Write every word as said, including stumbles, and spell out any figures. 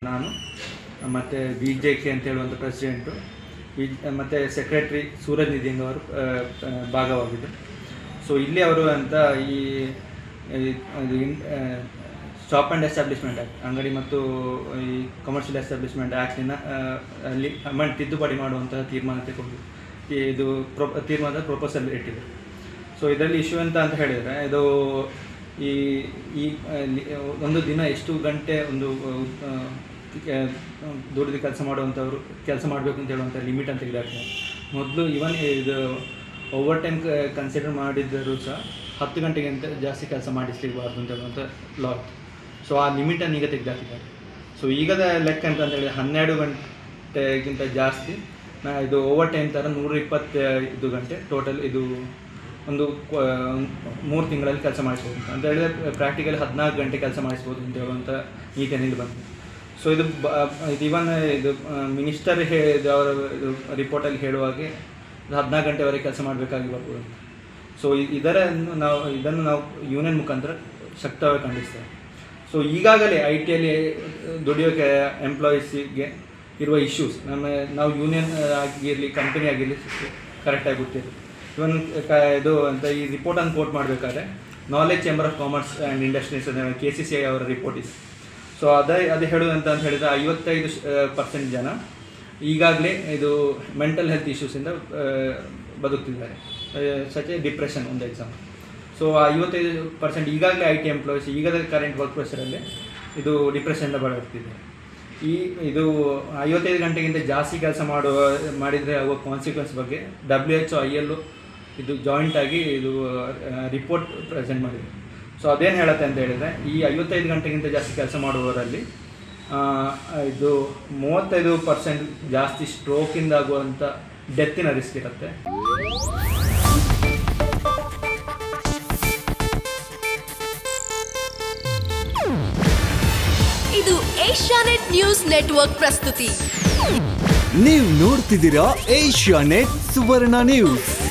ನಾನು ಮತ್ತು V J K ಅಂತ ಹೇಳುವಂಥ ಪ್ರೆಸಿಡೆಂಟು ಮತ್ತು ಸೆಕ್ರೆಟ್ರಿ ಸೂರಜ್ ನಿಧಿಂಗ್ ಅವರು ಭಾಗವಾಗಿದ್ದು. ಸೊ ಇಲ್ಲಿ ಅವರು ಅಂತ ಈ ಶಾಪ್ ಆ್ಯಂಡ್ ಎಸ್ಟಾಬ್ಲಿಷ್ಮೆಂಟ್ ಆ್ಯಕ್ಟ್, ಅಂಗಡಿ ಮತ್ತು ಈ ಕಮರ್ಷಿಯಲ್ ಎಸ್ಟಾಬ್ಲಿಷ್ಮೆಂಟ್ ಆ್ಯಕ್ಟಿನ ಅಲ್ಲಿ ಅಮೆಂಡ್ ತಿದ್ದುಪಡಿ ಮಾಡುವಂತಹ ತೀರ್ಮಾನ ತಗೊಂಡು ಇದು ಪ್ರೊ ತೀರ್ಮಾನದ ಪ್ರೊಪೋಸಲ್ ಇಟ್ಟಿದೆ. ಸೊ ಇದರಲ್ಲಿ ಇಶ್ಯೂ ಅಂತ ಅಂತ ಹೇಳಿದರೆ, ಇದು ಈ ಈ ಒಂದು ದಿನ ಎಷ್ಟು ಗಂಟೆ ಒಂದು ದುಡಿದು ಕೆಲಸ ಮಾಡುವಂಥವ್ರು ಕೆಲಸ ಮಾಡಬೇಕು ಅಂತ ಹೇಳುವಂಥ ಲಿಮಿಟ್ ಅಂತ ತೆಗೆದಾಕ್ತಾರೆ. ಮೊದಲು ಇವನ್ ಇದು ಓವರ್ ಟೈಮ್ ಕನ್ಸಿಡರ್ ಮಾಡಿದ್ದರೂ ಸಹ ಹತ್ತು ಗಂಟೆಗಿಂತ ಜಾಸ್ತಿ ಕೆಲಸ ಮಾಡಿಸ್ಲಿಕ್ಬಾರ್ದು ಅಂತ ಹೇಳುವಂಥ ಲಾ. ಸೊ ಆ ಲಿಮಿಟನ್ನು ಈಗ ತೆಗೆದಾಕಿದ್ದಾರೆ. ಸೊ ಈಗದ ಲೆಕ್ಕ ಅಂತ ಅಂತ ಹೇಳಿದರೆ ಹನ್ನೆರಡು ಗಂಟೆಗಿಂತ ಜಾಸ್ತಿ ನಾ ಇದು ಓವರ್ ಟೈಮ್ ಥರ ನೂರ ಇಪ್ಪತ್ತೈದು ಗಂಟೆ ಟೋಟಲ್ ಇದು ಒಂದು ಮೂರು ತಿಂಗಳಲ್ಲಿ ಕೆಲಸ ಮಾಡಿಸ್ಬೋದು ಅಂತ ಹೇಳಿದರೆ ಪ್ರಾಕ್ಟಿಕಲಿ ಹದಿನಾಲ್ಕು ಗಂಟೆ ಕೆಲಸ ಮಾಡಿಸ್ಬೋದು ಅಂತ ಹೇಳುವಂಥ ನೀತಿಯಲ್ಲಿ ಬಂದಿದೆ. ಸೊ ಇದು ಬ ಇದು ಇವನ್ ಇದು ಮಿನಿಸ್ಟರ್ ಹೇಳಿದ ಅವರ ಇದು ರಿಪೋರ್ಟಲ್ಲಿ ಹೇಳುವಾಗೆ ಹದಿನಾಲ್ಕು ಗಂಟೆವರೆಗೆ ಕೆಲಸ ಮಾಡಬೇಕಾಗಿ ಬರ್ಬೋದು ಅಂತ. ಸೊ ಇದರ ನಾವು ಇದನ್ನು ನಾವು ಯೂನಿಯನ್ ಮುಖಾಂತರ ಶಕ್ತವಾಗಿ ಖಂಡಿಸ್ತೇವೆ. ಸೊ ಈಗಾಗಲೇ ಐ ಟಿಯಲ್ಲಿ ದುಡಿಯೋಕ್ಕೆ ಎಂಪ್ಲಾಯೀಸಿಗೆ ಇರುವ ಇಶ್ಯೂಸ್ ನಮ್ಮ ನಾವು ಯೂನಿಯನ್ ಆಗಿರಲಿ ಕಂಪನಿ ಆಗಿರಲಿ ಕರೆಕ್ಟಾಗಿ ಗೊತ್ತಿದೆ. ಇವನ್ ಕ ಇದು ಅಂತ ಈ ರಿಪೋರ್ಟನ್ನು ಕೋಟ್ ಮಾಡಬೇಕಾದ್ರೆ knowledge chamber of commerce and industries K C C I ಅವರ ರಿಪೋರ್ಟ್ ಇದೆ. ಸೊ ಅದೇ ಅದು ಹೇಳುವಂತ ಅಂತ ಹೇಳಿದರೆ ಐವತ್ತೈದು ಪರ್ಸೆಂಟ್ ಜನ ಈಗಾಗಲೇ ಇದು ಮೆಂಟಲ್ ಹೆಲ್ತ್ ಇಶ್ಯೂಸಿಂದ ಬದುಕ್ತಿದ್ದಾರೆ, ಸಚ್ ಎ ಡಿಪ್ರೆಷನ್ ಒಂದು ಎಕ್ಸಾಂಪಲ್. ಸೊ ಆ ಐವತ್ತೈದು ಪರ್ಸೆಂಟ್ ಈಗಾಗಲೇ ಐ ಟಿ ಎಂಪ್ಲಾಯೀಸ್ ಈಗದ ಕರೆಂಟ್ ವರ್ಕ್ ಪ್ರೆಷರಲ್ಲಿ ಇದು ಡಿಪ್ರೆಷನ್ನಿಂದ ಬಳಲ್ತಿದ್ದಾರೆ. ಈ ಇದು ಐವತ್ತೈದು ಗಂಟೆಗಿಂತ ಜಾಸ್ತಿ ಕೆಲಸ ಮಾಡುವ ಮಾಡಿದರೆ ಆಗುವ ಕಾನ್ಸಿಕ್ವೆನ್ಸ್ ಬಗ್ಗೆ ಡಬ್ಲ್ಯೂ ಎಚ್ ಐ ಎಲ್ ಇದು ಜಾಯಿಂಟಾಗಿ ಇದು ರಿಪೋರ್ಟ್ ಪ್ರೆಸೆಂಟ್ ಮಾಡಿದೆ. ಸೊ ಅದೇನು ಹೇಳುತ್ತೆ ಅಂತ ಹೇಳಿದರೆ, ಈ ಐವತ್ತೈದು ಗಂಟೆಗಿಂತ ಜಾಸ್ತಿ ಕೆಲಸ ಮಾಡುವವರಲ್ಲಿ ಇದು ಮೂವತ್ತೈದು ಪರ್ಸೆಂಟ್ ಜಾಸ್ತಿ ಸ್ಟ್ರೋಕಿಂದ ಆಗುವಂಥ ಡೆತ್ತಿನ ರಿಸ್ಕ್ ಇರುತ್ತೆ. ಇದು ಏಷ್ಯಾನೆಟ್ ನ್ಯೂಸ್ ನೆಟ್ವರ್ಕ್ ಪ್ರಸ್ತುತಿ. ನೀವು ನೋಡ್ತಿದ್ದೀರಾ ಏಷ್ಯಾನೆಟ್ ಸುವರ್ಣ ನ್ಯೂಸ್.